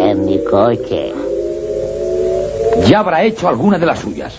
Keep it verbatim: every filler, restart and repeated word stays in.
en mi coche. Ya habrá hecho alguna de las suyas.